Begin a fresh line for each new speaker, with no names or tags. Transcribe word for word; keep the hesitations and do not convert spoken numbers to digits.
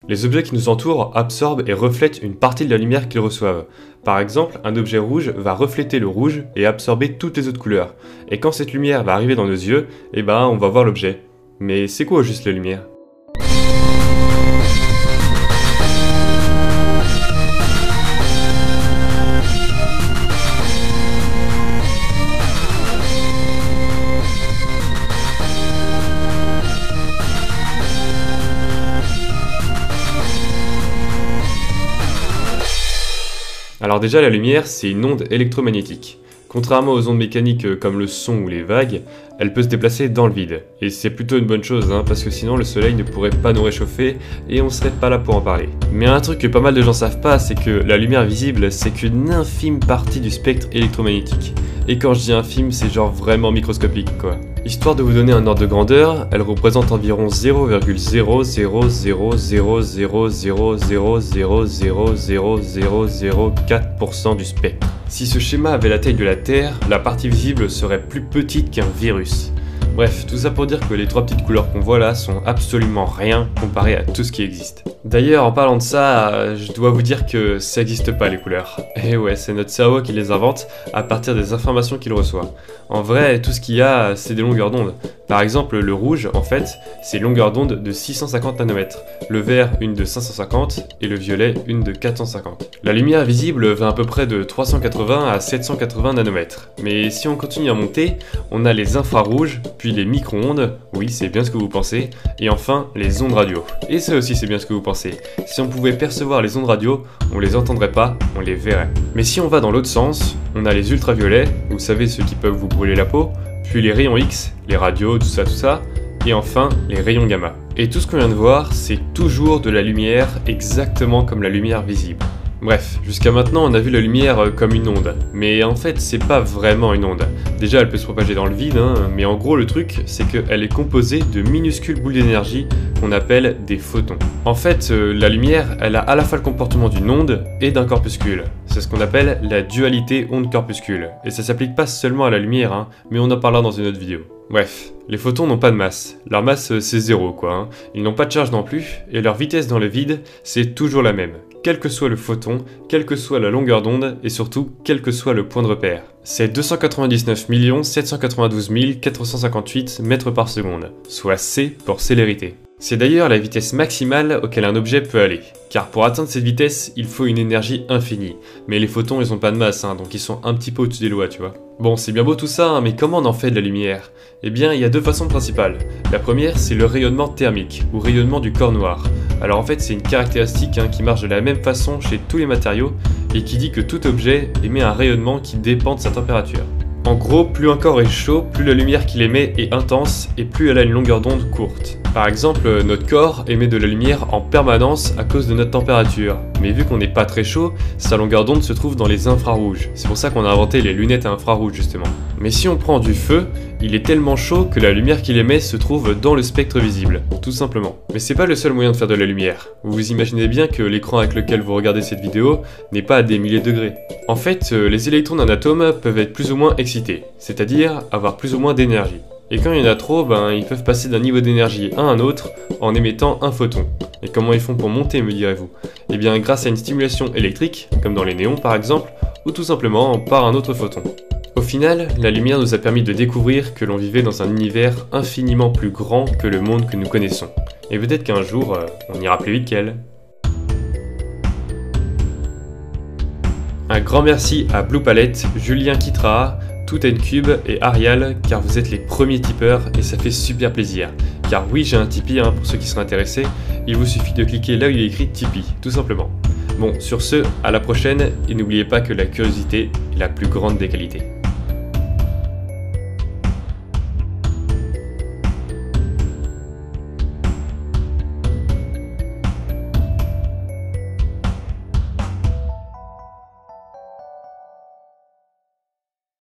Les objets qui nous entourent absorbent et reflètent une partie de la lumière qu'ils reçoivent. Par exemple, un objet rouge va refléter le rouge et absorber toutes les autres couleurs. Et quand cette lumière va arriver dans nos yeux, eh ben on va voir l'objet. Mais c'est quoi juste la lumière ? Alors déjà, la lumière, c'est une onde électromagnétique. Contrairement aux ondes mécaniques comme le son ou les vagues, elle peut se déplacer dans le vide. Et c'est plutôt une bonne chose, hein, parce que sinon le soleil ne pourrait pas nous réchauffer et on serait pas là pour en parler. Mais un truc que pas mal de gens savent pas, c'est que la lumière visible, c'est qu'une infime partie du spectre électromagnétique. Et quand je dis infime, c'est genre vraiment microscopique quoi. Histoire de vous donner un ordre de grandeur, elle représente environ zéro virgule zéro zéro zéro zéro zéro zéro zéro zéro zéro zéro zéro zéro quatre pour cent du spectre. Si ce schéma avait la taille de la Terre, la partie visible serait plus petite qu'un virus. Bref, tout ça pour dire que les trois petites couleurs qu'on voit là sont absolument rien comparé à tout ce qui existe. D'ailleurs, en parlant de ça, je dois vous dire que ça n'existe pas les couleurs. Et ouais, c'est notre cerveau qui les invente à partir des informations qu'il reçoit. En vrai, tout ce qu'il y a, c'est des longueurs d'onde. Par exemple, le rouge, en fait, c'est une longueur d'onde de six cent cinquante nanomètres, le vert une de cinq cent cinquante et le violet une de quatre cent cinquante. La lumière visible va à peu près de trois cent quatre-vingts à sept cent quatre-vingts nanomètres. Mais si on continue à monter, on a les infrarouges, puis les micro-ondes, oui c'est bien ce que vous pensez, et enfin les ondes radio. Et ça aussi c'est bien ce que vous pensez. Si on pouvait percevoir les ondes radio, on les entendrait pas, on les verrait. Mais si on va dans l'autre sens, on a les ultraviolets, vous savez ceux qui peuvent vous brûler la peau, puis les rayons X, les radios, tout ça tout ça, et enfin les rayons gamma. Et tout ce qu'on vient de voir, c'est toujours de la lumière exactement comme la lumière visible. Bref, jusqu'à maintenant on a vu la lumière comme une onde, mais en fait c'est pas vraiment une onde. Déjà elle peut se propager dans le vide, hein, mais en gros le truc c'est qu'elle est composée de minuscules boules d'énergie qu'on appelle des photons. En fait euh, la lumière elle a à la fois le comportement d'une onde et d'un corpuscule. C'est ce qu'on appelle la dualité onde-corpuscule, et ça s'applique pas seulement à la lumière, hein, mais on en parlera dans une autre vidéo. Bref, les photons n'ont pas de masse, leur masse c'est zéro quoi, hein. Ils n'ont pas de charge non plus, et leur vitesse dans le vide c'est toujours la même. Quel que soit le photon, quelle que soit la longueur d'onde, et surtout, quel que soit le point de repère. C'est deux cent quatre-vingt-dix-neuf millions sept cent quatre-vingt-douze mille quatre cent cinquante-huit mètres par seconde, soit C pour célérité. C'est d'ailleurs la vitesse maximale auquel un objet peut aller, car pour atteindre cette vitesse, il faut une énergie infinie. Mais les photons, ils ont pas de masse, hein, donc ils sont un petit peu au-dessus des lois, tu vois. Bon, c'est bien beau tout ça, hein, mais comment on en fait de la lumière? Eh bien, il y a deux façons principales. La première, c'est le rayonnement thermique, ou rayonnement du corps noir. Alors en fait, c'est une caractéristique hein, qui marche de la même façon chez tous les matériaux, et qui dit que tout objet émet un rayonnement qui dépend de sa température. En gros, plus un corps est chaud, plus la lumière qu'il émet est intense et plus elle a une longueur d'onde courte. Par exemple, notre corps émet de la lumière en permanence à cause de notre température. Mais vu qu'on n'est pas très chaud, sa longueur d'onde se trouve dans les infrarouges. C'est pour ça qu'on a inventé les lunettes à infrarouge justement. Mais si on prend du feu, il est tellement chaud que la lumière qu'il émet se trouve dans le spectre visible, tout simplement. Mais c'est pas le seul moyen de faire de la lumière. Vous vous imaginez bien que l'écran avec lequel vous regardez cette vidéo n'est pas à des milliers de degrés. En fait, les électrons d'un atome peuvent être plus ou moins excités, c'est-à-dire avoir plus ou moins d'énergie. Et quand il y en a trop, ben, ils peuvent passer d'un niveau d'énergie à un autre en émettant un photon. Et comment ils font pour monter, me direz-vous? Eh bien grâce à une stimulation électrique, comme dans les néons par exemple, ou tout simplement par un autre photon. Au final, la lumière nous a permis de découvrir que l'on vivait dans un univers infiniment plus grand que le monde que nous connaissons. Et peut-être qu'un jour, euh, on ira plus vite qu'elle. Un grand merci à Blue Palette, Julien Kitra, ToutNCube et Arial, car vous êtes les premiers tipeurs et ça fait super plaisir. Car oui, j'ai un Tipeee hein, pour ceux qui seraient intéressés, il vous suffit de cliquer là où il est écrit Tipeee, tout simplement. Bon, sur ce, à la prochaine, et n'oubliez pas que la curiosité est la plus grande des qualités.